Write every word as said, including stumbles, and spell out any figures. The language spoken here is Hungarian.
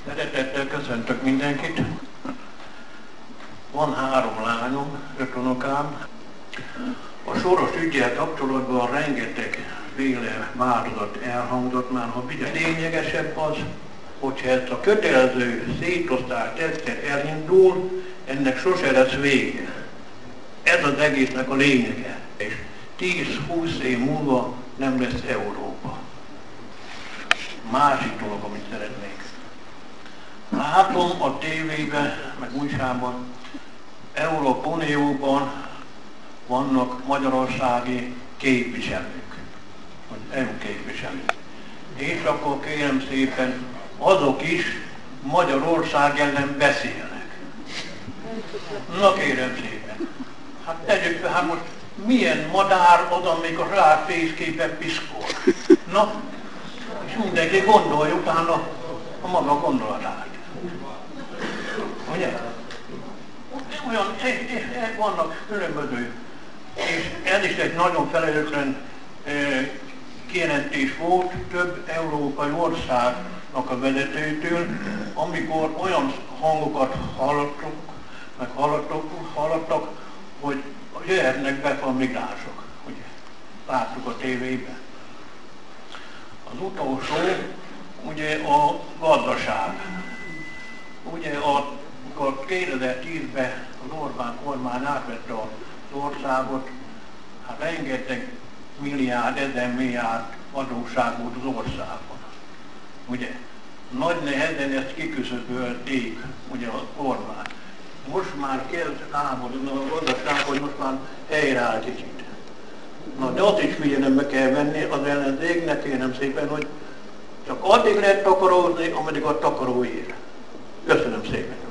Szeretettel köszöntök mindenkit. Van három lányom, öt unokám. A Soros üggyel kapcsolatban rengeteg féle változat elhangzott már, ha ugye lényegesebb az, hogyha ez a kötelező szétosztás egyszer elindul, ennek sose lesz vége. Ez az egésznek a lényege. És tíz-húsz év múlva nem lesz Európa. Másik dolog, amit szeretnék. Látom a tévében, meg újságban, Európa Unióban vannak magyarországi képviselők, vagy é u képviselők. És akkor kérem szépen, azok is Magyarország ellen beszélnek. Na kérem szépen, hát tegyük fel, hát most milyen madár az, amikor rá fészképpen piszkol. Na, és mindenki gondolja utána a maga gondolatát. Ugye? Olyan, e, e, e, vannak különböző, és ez is egy nagyon felelőtlen e, kijelentés volt több európai országnak a vezetőtől, amikor olyan hangokat hallottuk, meg hallottuk, hallottak, hogy jöhetnek be a migránsok. Ugye? Láttuk a tévében. Az utolsó, ugye a gazdaság. Ugye amikor kétezer-tízben az Orbán kormány átvette az országot, hát rengeteg milliárd, ezer milliárd adósság volt az országban. Ugye? Nagy nehezen ezt kiküszöbölték, ugye az kormány. Most már kezd támadni a gazdaság, hogy most már helyreáll kicsit. Na, de azt is figyelembe kell venni az ellenzéknek, kérem szépen, hogy csak addig lehet takarózni, ameddig a takaró ér. Köszönöm szépen.